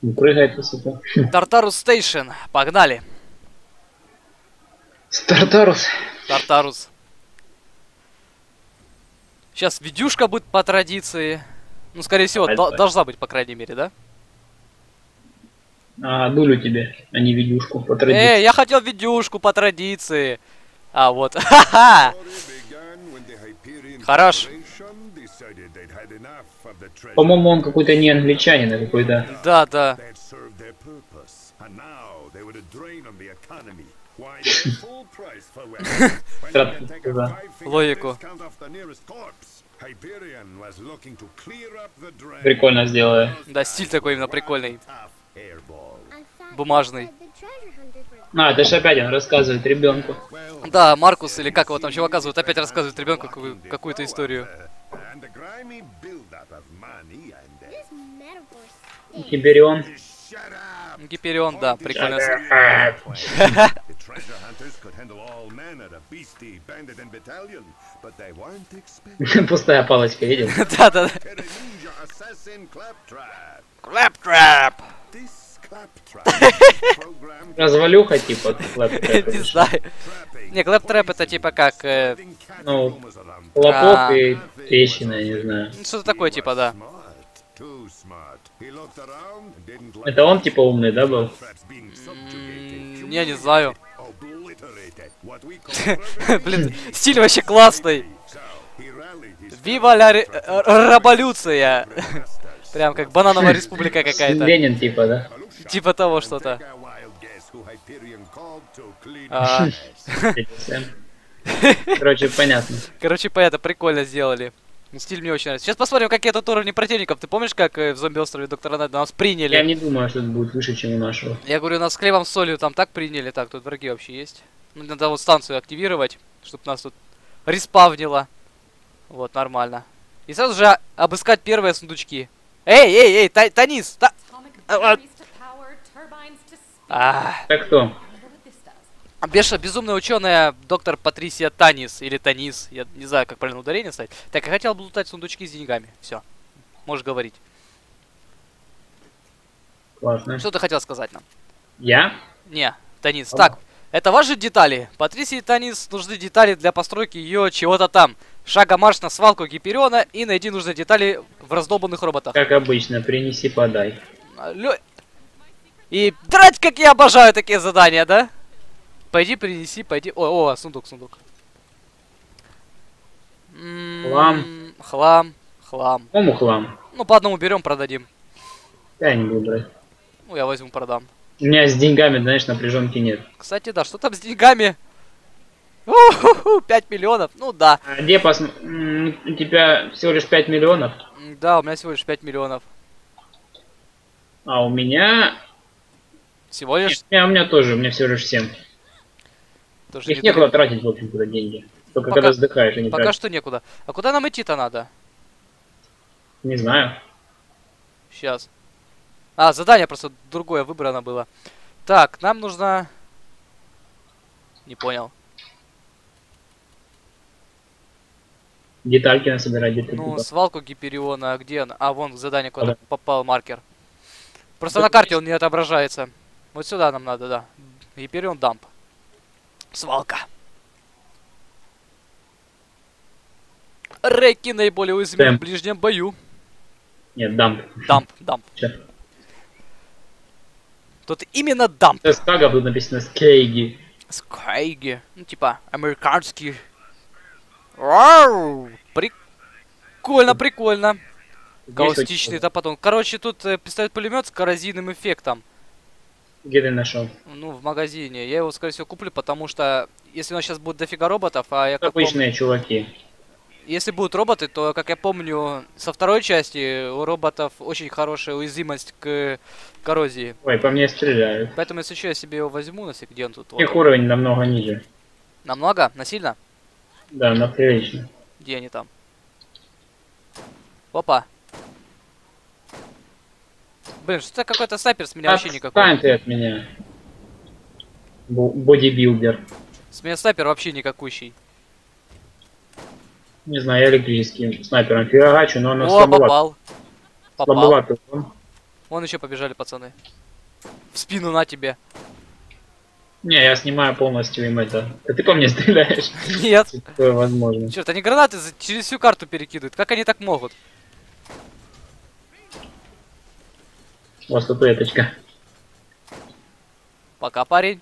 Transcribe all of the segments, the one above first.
Прыгает высоко. Тартарус Стейшн. Погнали. Стартарус. Тартарус. Сейчас видюшка будет по традиции. Ну, скорее всего, должна быть, по крайней мере, да? А, дулю тебе, а не видюшку по традиции. Я хотел видюшку по традиции. А, вот. Ха-ха! Хорош. По-моему, он какой-то не англичанин, а какой-то... Да, да. Логику. Прикольно сделали. Да, стиль такой именно прикольный. Бумажный. А, это же опять он рассказывает ребенку. Да, Маркус, или как его там чувака зовут, опять рассказывает ребенку какую-то историю. Гиберион. Гиперион, да, прикольно. Пустая палочка, видел? Да-да-да. Клэптрэп. Развалюха типа. Не знаю. Не, клэптрэп это типа как... Ну, хлопок и трещина, я не знаю. Что-то такое типа, да. Это он типа умный, да, был? Я не знаю. Блин, стиль вообще классный. Вива ля революция. Прям как банановая республика какая-то. Ленин типа, да? Типа того что-то. Короче, понятно. Короче, понятно, прикольно сделали. Стиль мне очень нравится. Сейчас посмотрим, какие тут уровни противников. Ты помнишь, как в зомби-острове Доктора Найда нас приняли? Я не думаю, что это будет выше, чем у нашего. Я говорю, нас с хлебом с солью там так приняли. Так, тут враги вообще есть. Ну, надо вот станцию активировать, чтобы нас тут респавнило. Вот, нормально. И сразу же обыскать первые сундучки. Эй, Танис! Так кто? Безумная ученая доктор Патрисия Танис, или Танис, я не знаю, как правильно ударение ставить. Так, я хотел бы лутать сундучки с деньгами. Все, можешь говорить. Классно. Что ты хотел сказать нам? Я? Не, Танис. Так, это ваши детали. Патрисии Танис нужны детали для постройки ее чего-то там. Шага марш на свалку Гипериона и найди нужные детали в раздолбанных роботах. Как обычно, принеси, подай. И драть, как я обожаю такие задания, да? Пойди принеси, пойди... О, сундук. Хлам. Хлам. Кому хлам? Ну, по одному берем, продадим. Я не буду брать. Ну, я возьму, продам. У меня с деньгами, знаешь, напряженки нет. Кстати, да, что там с деньгами? 5 миллионов, ну да. А где у тебя всего лишь 5 миллионов? Да, у меня всего лишь 5 миллионов. А у меня... Всего лишь? Нет, у меня тоже, у меня всего лишь 7. Тоже Их некуда тратить, в общем, туда деньги. Только пока, когда вздыхаешь, они пока тратят. что некуда. А куда нам идти-то надо? Не знаю. Сейчас. А, задание просто другое выбрано было. Так, нам нужно... Не понял. Детальки насобирать где-то. Ну, свалку Гипериона, а где она? А, вон задание, куда попал маркер. Просто на карте он не отображается. Вот сюда нам надо, да. Гиперион дамп. Свалка. Реки наиболее уязвимы в ближнем бою. Нет, дамп. Дамп. Тут именно дамп. С Кага тут написано Скейги. Скейги. Ну, типа, американский. Вау! Прикольно. Каустичный-то потом. Короче, тут пистолет-пулемет с коррозийным эффектом. Где ты нашел? Ну, в магазине. Я его, скорее всего, куплю, потому что если у нас сейчас будет дофига роботов, а я как обычные помню, чуваки. если будут роботы, то, как я помню, со второй части у роботов очень хорошая уязвимость к коррозии. Ой, по мне стреляют. Поэтому, если что, я себе его возьму, где он тут? Их уровень намного ниже. Намного? Насильно? Да, на прилично. Где они там? Опа. Блин, что-то какой-то снайпер с меня вообще никакой. Отстань ты от меня. Бодибилдер. С меня снайпер вообще никакущий. Не знаю, я электрическим снайпером фигачу, но оно О, попал. слабоватый. Вон еще побежали пацаны. В спину на тебе. Не, я снимаю полностью им это. Да ты по мне стреляешь? Нет. Такое возможно. Черт, они гранаты через всю карту перекидывают. Как они так могут? Вот статуэточка. Пока, парень.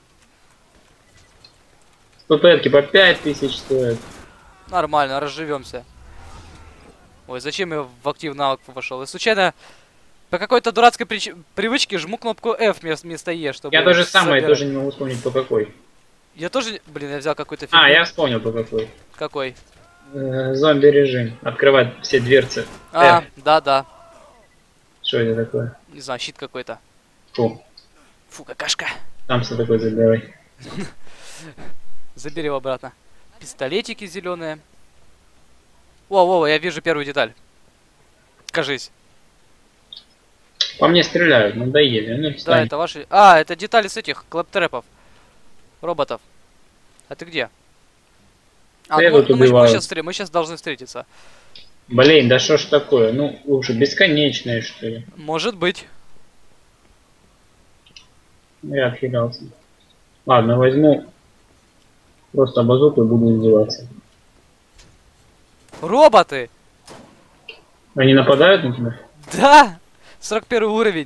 Статуэтки по 5000 стоят. Нормально, разживемся. Ой, зачем я в актив навык вошел? И случайно по какой-то дурацкой привычке жму кнопку F вместо E, чтобы... Я тоже самое, собирать. тоже не могу вспомнить по какой. Я тоже... Блин, я взял какой-то фигню. А, я вспомнил по какой. Какой? Зомби режим. Открывать все дверцы. А, да-да. Что это такое? Не знаю, щит какой-то. Фу. Фу, какашка. Там что такое забирай. Забери его обратно. Пистолетики зеленые. Во, я вижу первую деталь. Кажись. По мне стреляют, надоели. Ну, Да, встань. это ваши... А, это детали с этих клэптрепов. Роботов. А ты где? А, Я ну, тут мы убиваю. мы сейчас должны встретиться. Блин, да что ж такое? Ну, лучше бесконечное, что ли. Может быть. Ну, я отхилялся. Ладно, возьму просто базуку и буду издеваться. Роботы! Они нападают на тебя? Да! 41 уровень.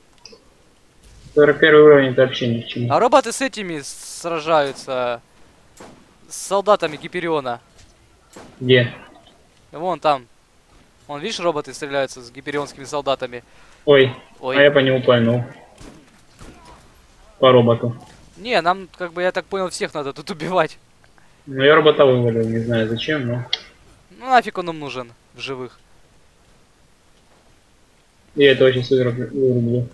41 уровень это вообще ни к чему. А роботы с этими сражаются. С солдатами Гипериона. Где? Вон там. Вон, видишь, роботы стреляются с гиперионскими солдатами. Ой, Ой. а я по нему пальнул. По роботу. Не, нам, как бы, я так понял, всех надо тут убивать. Ну я робота вывалил, не знаю зачем, но... Ну нафиг он нам нужен в живых. Я это очень вырублю.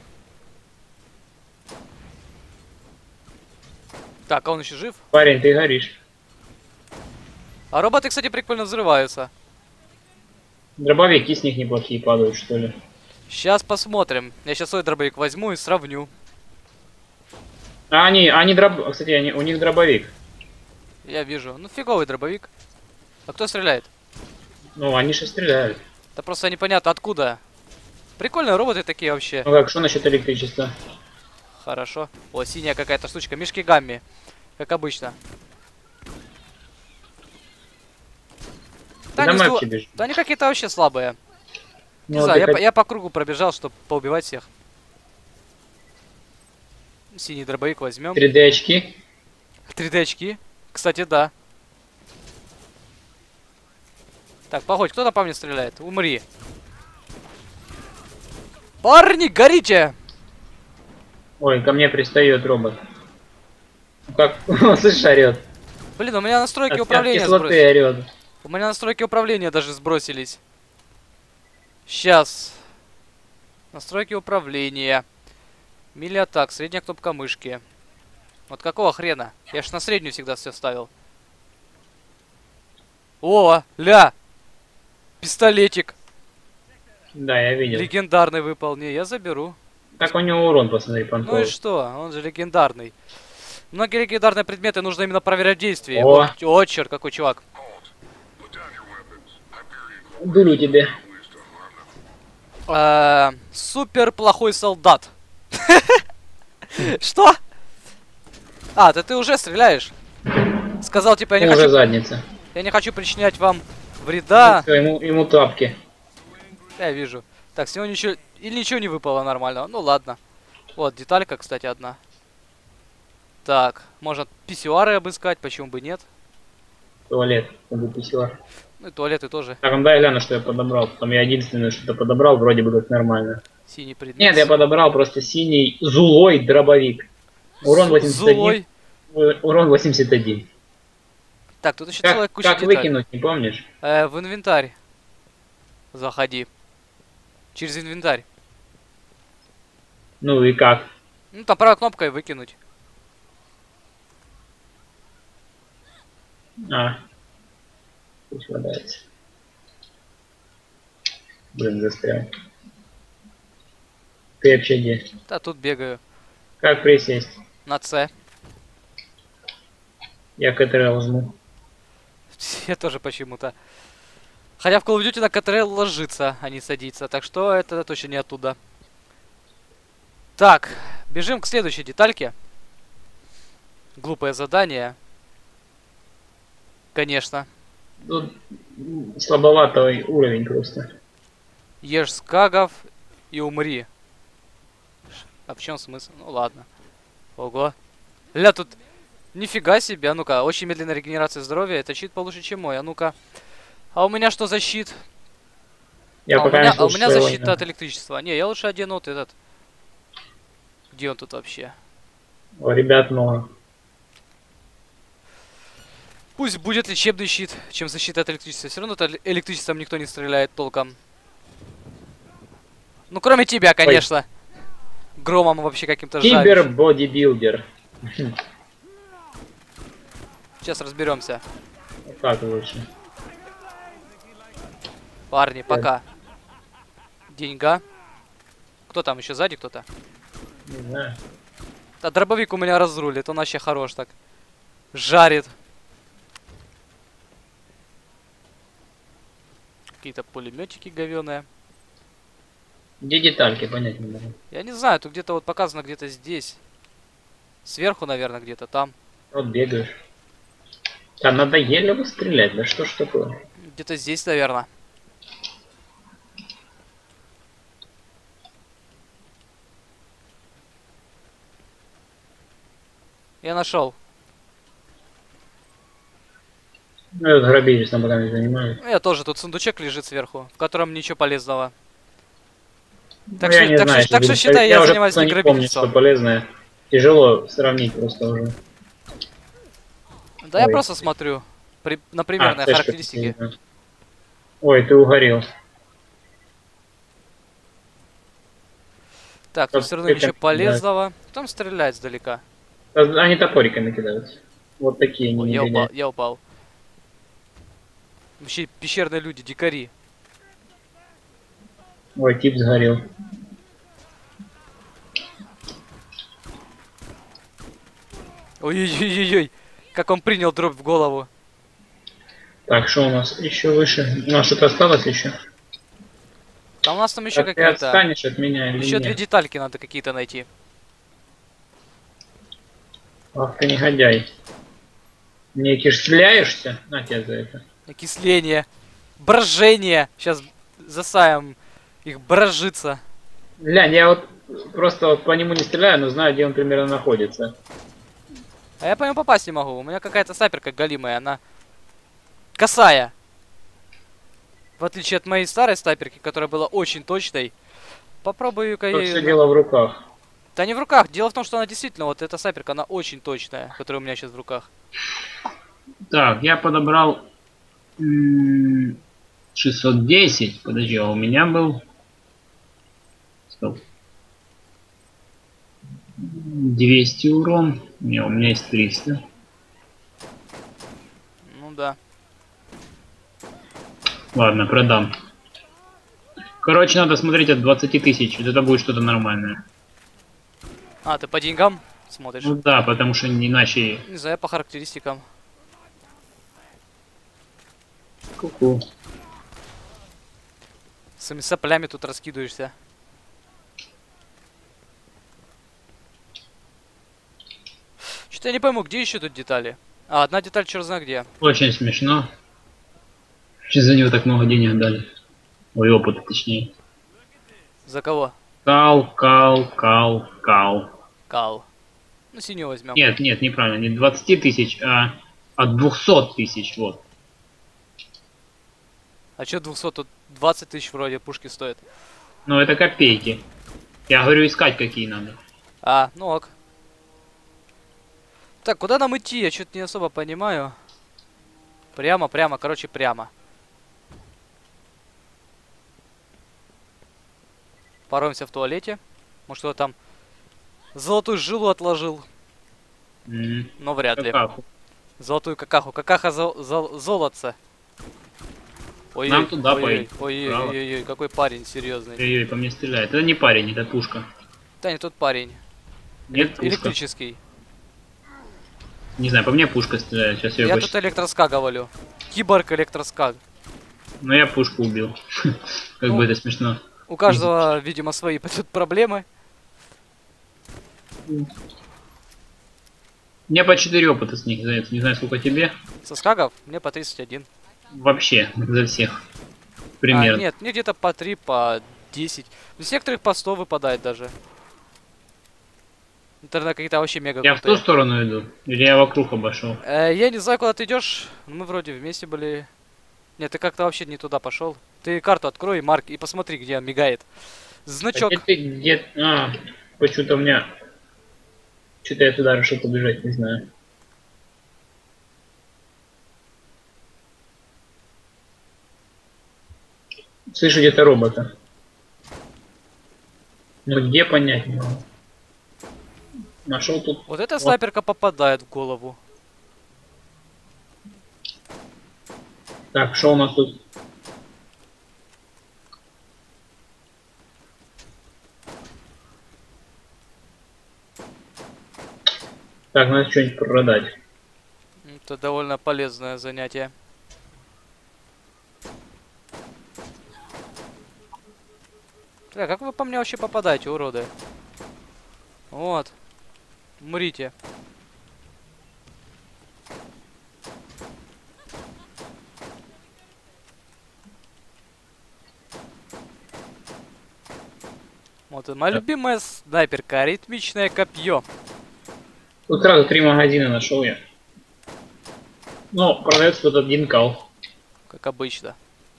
Так, а он еще жив? Парень, ты горишь. А роботы, кстати, прикольно взрываются. Дробовики с них неплохие падают, что ли. Сейчас посмотрим. Я сейчас свой дробовик возьму и сравню. А кстати, у них дробовик. Я вижу. Ну, фиговый дробовик. А кто стреляет? Ну, они же стреляют. Да просто непонятно откуда. Прикольные роботы такие вообще. Ну как, что насчет электричества? Хорошо. О, синяя какая-то штучка. Мишки гамми. Как обычно. Да, Куда они, мы вообще бежим? да они какие-то вообще слабые. Ну, Не вот знаю, ты я по кругу пробежал, чтобы поубивать всех. Синий дробовик возьмем. 3D очки. 3D очки. Кстати, да. Так, погодь, кто там по мне стреляет? Умри. Парни, горите! Ой, ко мне пристает робот. Ну как, слышишь, орет. Блин, у меня настройки От управления кислоты сбросились. орет. У меня настройки управления даже сбросились. Сейчас. Настройки управления. Мили-атак, средняя кнопка мышки. Вот какого хрена? Я ж на среднюю всегда все ставил. О, ля! Пистолетик. Да, я видел. Легендарный выпал. Не, я заберу. Так у него урон, посмотри, Ну и понтовый. что? Он же легендарный. Многие легендарные предметы нужно именно проверять действие. О. О, черт, какой чувак. Дурю тебе. Супер плохой солдат. Что? А, ты уже стреляешь? Сказал, типа, я не Уже хочу... задница. Я не хочу причинять вам вреда. Всё, ему тапки. Я вижу. Так, с него ничего... Или ничего не выпало нормального. Ну ладно. Вот, деталька, кстати, одна. Так, можно писсуары обыскать, почему бы нет? Туалет. Надо писюар. Ну и туалеты тоже. Так, дай гляну, что я подобрал. Там я единственное что-то подобрал, вроде бы как нормально. Синий предмет. Нет, я подобрал просто синий зулой дробовик. Урон 81. Злой. Урон 81. Так, тут еще целая куча Как деталей. выкинуть, не помнишь? В инвентарь. Заходи. Через инвентарь. Ну и как? Ну, там правой кнопкой выкинуть. А. Пусть валяется. Блин, застрял. Ты вообще где? Да, тут бегаю. Как присесть? На С. Я КТРЛ жму. Я тоже почему-то. Хотя в Call of Duty на КТРЛ ложится, а не садится. Так что это точно не оттуда. Так, бежим к следующей детальке. Глупое задание. Конечно. Тут слабоватый уровень просто. Ешь скагов и умри. А в чем смысл? Ну ладно. Ого. Ля, тут нифига себе. А ну-ка, очень медленная регенерация здоровья. Это щит получше, чем мой. А ну-ка. А у меня что за щит? Я у пока меня, не слышу у меня своего защита имени. от электричества. Не, я лучше одену вот этот. Где он тут вообще? О, ребят много. Пусть будет лечебный щит, чем защита от электричества. Все равно электричеством никто не стреляет толком. Ну, кроме тебя, конечно. Громом вообще каким-то жаль. Кибер-бодибилдер. Сейчас разберемся. Как лучше? Парни, пока. Деньга. Кто там еще сзади кто-то? Не знаю. Да, дробовик у меня разрулит, он вообще хорош так. Жарит. Какие-то пулеметчики говёные. Где детальки, понять не могу. Я не знаю, тут где-то вот показано где-то здесь. Сверху, наверное, где-то там. Вот бегаешь. Да надоели вы стрелять, да что ж такое? Где-то здесь, наверное. Я нашел. Ну, я вот грабежей там пока не занимаюсь. Ну, я тоже, тут сундучок лежит сверху, в котором ничего полезного. Так Ну, я что, не так знаю, что, так что если считай, я уже занимаюсь просто не не помню, что грабительством. полезное. Тяжело сравнить просто уже. Да я Ой. просто смотрю на примерные точно, характеристики. да. Ой, ты угорел. Так, тут Как все равно это ничего кидать? полезного. Там стрелять сдалека. Они топориками кидаются. Вот такие Ой, они я упал, негодяи. я упал. Вообще пещерные люди, дикари. Ой, тип сгорел. Ой-ой-ой-ой, как он принял дробь в голову. Так, что у нас еще выше? У нас что-то осталось еще? Там у нас там еще А ты какая-то... отстанешь от меня или Еще две нет? детальки надо какие-то найти. Ах ты негодяй. Не кишляешься? На тебя за это. Окисление. Брожение. Сейчас засаем их брожиться. Глянь, я вот просто вот по нему не стреляю, но знаю, где он примерно находится. А я по нему попасть не могу. У меня какая-то снайперка голимая, она косая. В отличие от моей старой снайперки, которая была очень точной. Попробую-ка Тут ею... все дело в руках. Да не в руках. Дело в том, что она действительно, вот эта снайперка, она очень точная, которая у меня сейчас в руках. Так, я подобрал 610. Подожди, а у меня был... Стоп. 200 урон. Не, у меня есть 300. Ну да. Ладно, продам. Короче, надо смотреть от 20 тысяч. Вот это будет что-то нормальное. А, ты по деньгам смотришь? Ну да, потому что иначе... Не знаю, по характеристикам. Ку-ку. С этими соплями тут раскидываешься. Что-то я не пойму, где еще тут детали? А, одна деталь черт знает где. Очень смешно. Сейчас за него так много денег дали. Ой, опыта точнее. За кого? Кал. Кал. Ну, синюю возьмем. Нет, нет, неправильно. Не 20 тысяч, а от 200 тысяч, вот. А что 200? Тут 20 тысяч вроде пушки стоят. Но это копейки. Я говорю, искать какие надо. А, ну ок. Так, куда нам идти? Я что-то не особо понимаю. Прямо, короче, прямо. Пороемся в туалете. Может, кто там золотую жилу отложил. Но вряд ли. Какаху. Золотую какаху. Какаха золотце. Ой, Нам туда ой, пойти. ой, какой парень серьезный. Ой-ой, по мне стреляет. Это не парень, это пушка. Да не тот парень. Нет, пушка. Электрический. Не знаю, по мне пушка стреляет. Сейчас я Я его... тут электроскаг говорю. Киборг электроскаг. Но я пушку убил. Как Ну, бы это смешно. У каждого, видимо, свои тут проблемы. У меня по 4 опыта с них за это. Не знаю, сколько тебе. Со скагов мне по 31. Вообще, за всех. А, Примерно. нет, мне где-то по 3, по 10. С некоторых по 100 выпадает даже. Интернет какие-то вообще мега Я в ту крутые. сторону иду? Или я вокруг обошел? Я не знаю, куда ты идешь. Мы вроде вместе были. Нет, ты как-то вообще не туда пошел. Ты карту открой, Марк, и посмотри, где он мигает. А Значок. где ты, где... А, почему-то у меня... Что-то я туда решил побежать, не знаю. Слышу где-то робота. Ну где понять не могу. Нашел тут. Вот эта О, снайперка попадает в голову. так, что у нас тут? Так, надо что-нибудь продать. Это довольно полезное занятие. Как вы по мне вообще попадаете, уроды? Вот. Умрите. Вот и моя любимая снайперка, ритмичное копье. Тут сразу 3 магазина нашел я. Ну, продается тут один кал. Как обычно.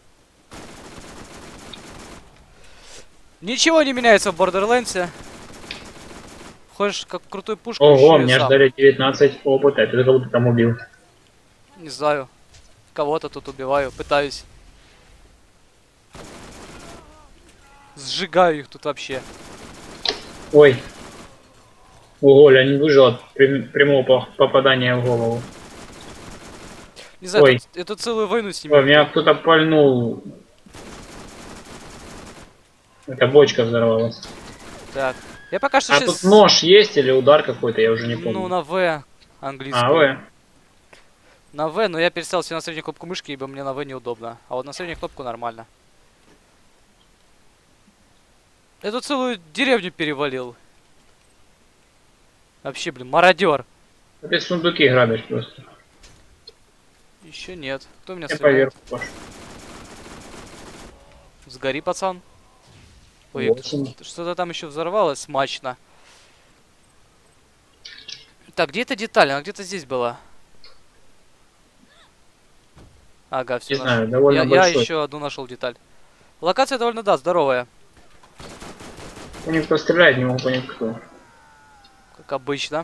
Ничего не меняется в Borderlands. Хочешь как крутую пушку? Ого, ищи мне сам. ждали 19 опыта. Это кого ты там убил? Не знаю. Кого-то тут убиваю, пытаюсь. Сжигаю их тут вообще. Ой. Ого, я не выжил от прямого попадания в голову. Не знаю, Ой. тут, эту целую войну с ними. Ой, меня кто-то пальнул. Эта бочка взорвалась. Так. Я пока что А сейчас... тут нож есть или удар какой-то, я уже не помню. Ну, на В английскую. А, вы? На В, но я переставил себе на среднюю кнопку мышки, ибо мне на В неудобно. А вот на среднюю кнопку нормально. Эту целую деревню перевалил. Вообще, блин, мародер. Ты сундуки грабишь просто. Еще нет. Кто меня Я стреляет? поверх пошел. Сгори, пацан. Ой, 8. что-то там еще взорвалось смачно. Так, где эта деталь? Она где-то здесь была. Ага, все Не нашел. знаю, довольно Я большой. еще одну нашел деталь. Локация довольно, да, здоровая. У них кто стреляет, не могу понять кто. Как обычно.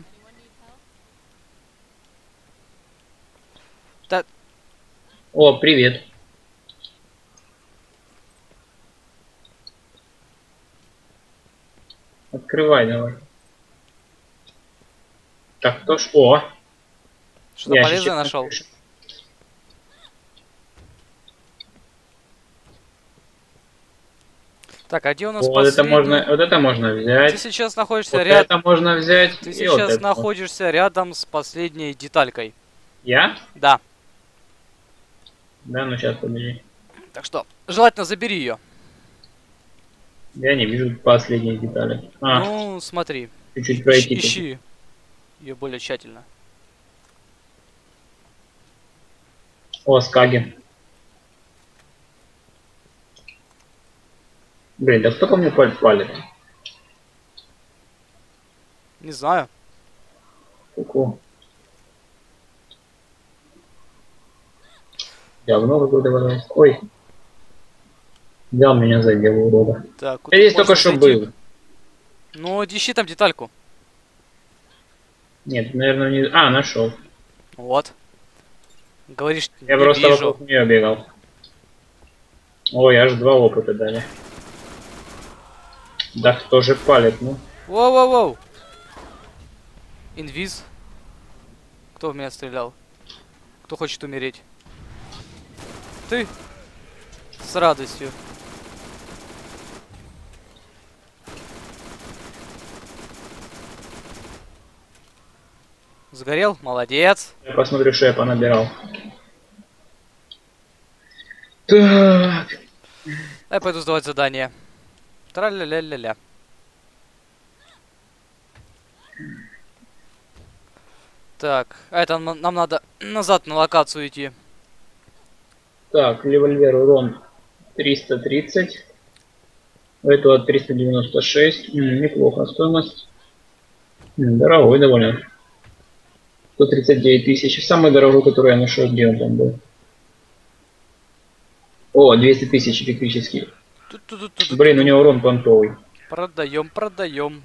Так, О, привет. Открывай давай. Так, кто ж... О! что-то Ящичек полезное на нашел. крыше. Так, а где у нас Вот это можно, последний? вот это можно Ты взять. сейчас находишься Вот рядом. это можно взять. Ты и вот сейчас это. находишься рядом с последней деталькой. Я? Да. Да, ну сейчас подожди. Так что, желательно забери ее. Я не вижу последние детали. А, Ну, смотри. чуть-чуть пройти. Ищи ее более тщательно. О, скаги. Блин, да кто по мне палит? Не знаю. Ку-ку. Говно какое-то валялось. Ой. Взял меня за дело, урода. Так, Я здесь только что зайти. был. Ну, ищи там детальку. Нет, наверное, не... А, нашел. Вот. Говоришь, Я не просто вижу. вокруг нее бегал. Ой, аж 2 опыта дали. Да кто же палит, ну? Воу-воу-воу. Инвиз. Кто в меня стрелял? Кто хочет умереть? Ты. С радостью. Сгорел? Молодец. Я посмотрю, что я понабирал. Так. Дай пойду сдавать задание. Тра-ля-ля-ля-ля. Так, а это нам надо назад на локацию идти. Так, револьвер урон 330. У этого 396. Неплохо стоимость. Дорогой довольно. 139 тысяч. Самый дорогой, который я нашел, где он там был. О, 200 тысяч электрический. Блин, у него урон понтовый. Продаем, продаем.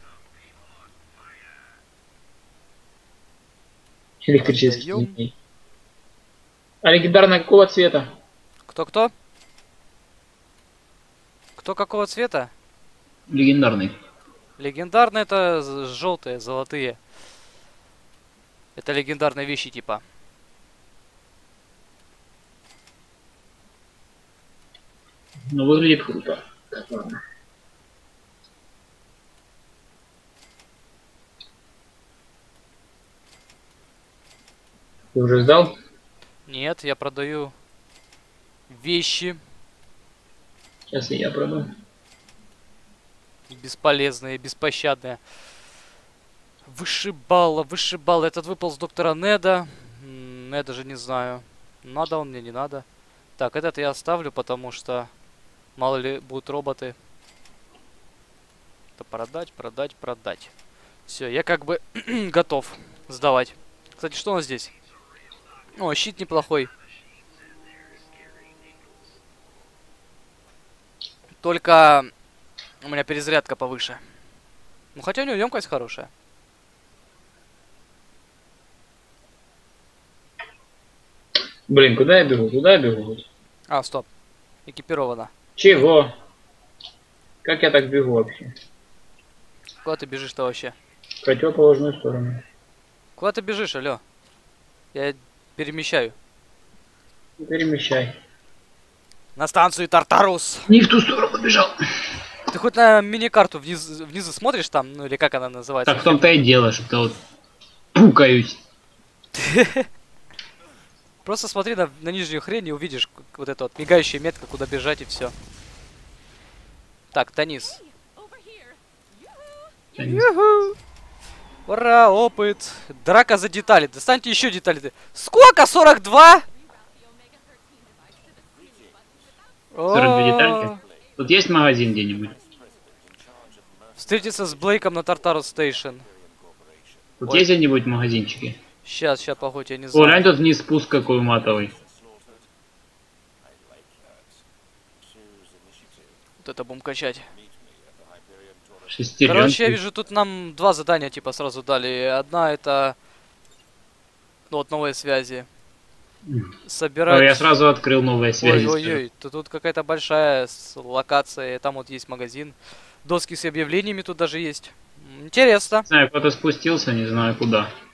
Электрический. Продаем. А легендарная какого цвета? Кто-кто? Кто какого цвета? Легендарный. Легендарные это желтые, золотые. Это легендарные вещи типа. Ну, выглядит круто. Так, ладно. Ты уже сдал? Нет, я продаю вещи Сейчас и я продам. бесполезные, беспощадные. Вышибала, вышибала. Этот выпал с доктора Неда. Я даже не знаю, надо он мне, не надо. Так, этот я оставлю, потому что мало ли будут роботы. Это продать, продать, продать. Все, я как бы готов сдавать. Кстати, что у нас здесь? О, щит неплохой. Только у меня перезарядка повыше. Ну хотя у него емкость хорошая. Блин, куда я бегу? Куда я бегу? А, стоп. Экипировано. Чего? Как я так бегу вообще? Куда ты бежишь-то вообще? В противоположную сторону. Куда ты бежишь, алё? Я перемещаю. Перемещай. На станцию Тартарус. Не в ту сторону побежал. Ты хоть на мини-карту внизу смотришь там? Ну или как она называется? Так в том-то и дело, что-то вот пукаюсь. Просто смотри на нижнюю хрень и увидишь вот эту вот мигающая метка, куда бежать и все. Так, Танис. Юху! Ура, опыт. Драка за детали. Достаньте еще детали. Сколько? 42? 42 детальки. Тут есть магазин где-нибудь? Встретиться с Блейком на Тартарус Стейшн. Тут Ой. есть где-нибудь магазинчики? Сейчас, погодь, я не О, знаю. глянь, тут вниз спуск какой матовый. Вот это будем качать. Шестеренки. Короче, я вижу, тут нам два задания типа сразу дали. Одна это... Ну вот новые связи. Собирать... Я сразу открыл новые связи. Ой-ой-ой, тут какая-то большая локация, там вот есть магазин. Доски с объявлениями тут даже есть. Интересно. Не знаю, кто-то спустился, не знаю куда.